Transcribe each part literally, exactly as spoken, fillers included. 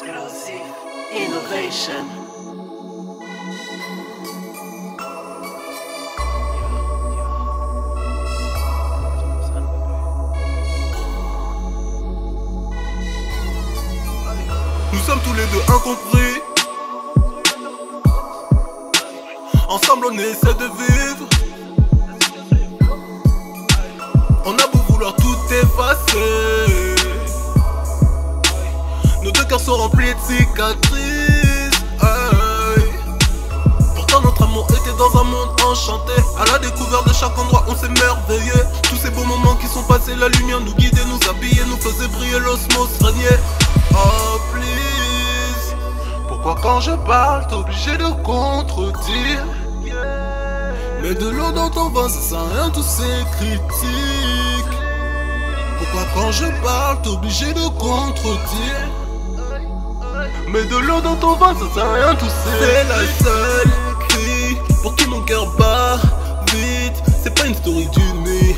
Explosive Innovation. Nous sommes tous les deux incompris. Ensemble on essaie de vivre. On a beau vouloir tout effacer, nos deux cœurs sont remplis de cicatrices. Hey. Pourtant notre amour était dans un monde enchanté. À la découverte de chaque endroit on s'émerveillait. Tous ces beaux moments qui sont passés, la lumière nous guidait, nous habillait, nous faisait briller, l'osmose régnait. Oh please, pourquoi quand je parle t'es obligé de contredire? Mais de l'eau dans ton vin ça sert à rien tous ces critiques. Pourquoi quand je parle t'es obligé de contredire? Mais de l'eau dans ton vin ça sert à rien tous ces... C'est la seule fille pour qui mon cœur bat vite. C'est pas une story d'une nuit.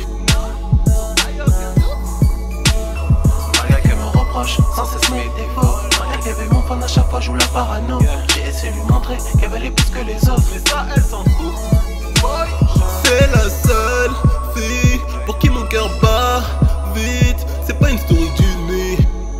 Sans cesse mes défauts. Maria qui avait mon fan à chaque fois joue la parano. J'ai essayé de lui montrer qu'elle valait plus que les autres, mais ça elle s'en fout. C'est la seule fille pour qui mon cœur bat vite. C'est pas une story d'une nuit.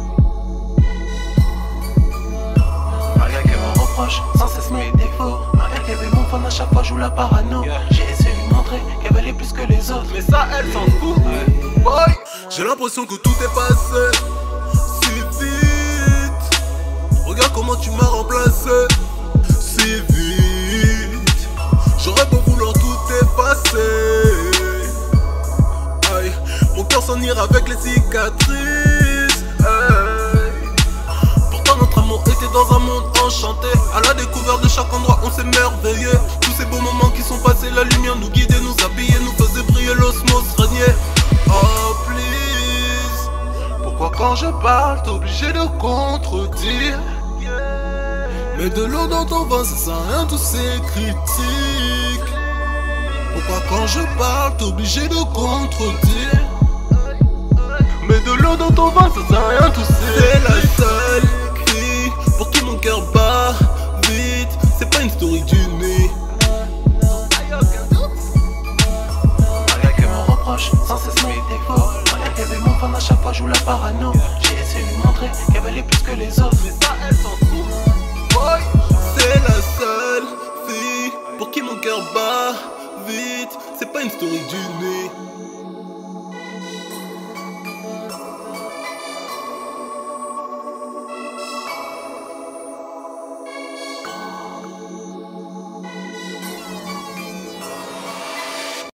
Maria qui me reproche sans cesse mes défauts. Maria qui avait mon fan à chaque fois joue la parano. J'ai essayé de lui montrer qu'elle valait plus que les autres, mais ça elle s'en fout. Boy, j'ai l'impression que tout est passé si vite. Regarde comment tu m'as remplacé si vite. J'aurais beau vouloir tout effacer. Aïe, mon cœur s'en ira avec les cicatrices. Aïe. Pourtant notre amour était dans un monde enchanté. À la découverte de chaque endroit on s'émerveillait. Tous ces beaux moments qui sont passés, la lumière nous guidait, nous habillait, nous faisait briller, l'osmose régnait. Oh please, pourquoi quand je parle t'es obligé de contredire? Mais de l'eau dans ton vin ça sert à rien tous ces critiques. Pourquoi quand je parle t'es obligé de contredire? Mais de l'eau dans ton vin ça sert à rien tous ces... C'est la seule fille pour qui mon cœur bat vite. C'est pas une story d'une nuit. Sans cesse mes défauts. Maria qui avait mon fan à chaque fois joue la parano. J'ai essayé de lui montrer qu'elle valait plus que les autres, mais ça elle s'en fout. Boy, c'est la seule fille pour qui mon cœur bat vite. C'est pas une story d'une nuit.